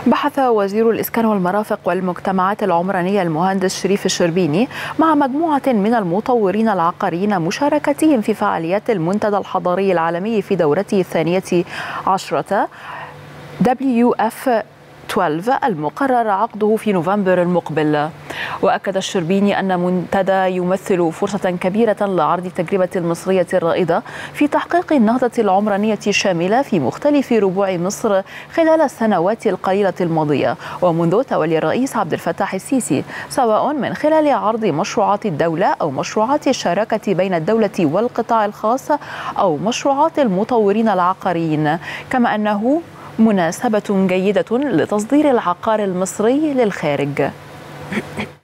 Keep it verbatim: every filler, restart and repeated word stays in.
بحث وزير الإسكان والمرافق والمجتمعات العمرانية المهندس شريف الشربيني مع مجموعة من المطورين العقاريين مشاركتهم في فعاليات المنتدى الحضاري العالمي في دورته الثانية عشرة دبليو إف اثنا عشر المقرر عقده في نوفمبر المقبل. وأكد الشربيني أن منتدى يمثل فرصة كبيرة لعرض التجربة المصرية الرائدة في تحقيق النهضة العمرانية الشاملة في مختلف ربوع مصر خلال السنوات القليلة الماضية ومنذ تولي الرئيس عبد الفتاح السيسي، سواء من خلال عرض مشروعات الدولة أو مشروعات الشراكة بين الدولة والقطاع الخاص أو مشروعات المطورين العقاريين، كما أنه مناسبة جيدة لتصدير العقار المصري للخارج.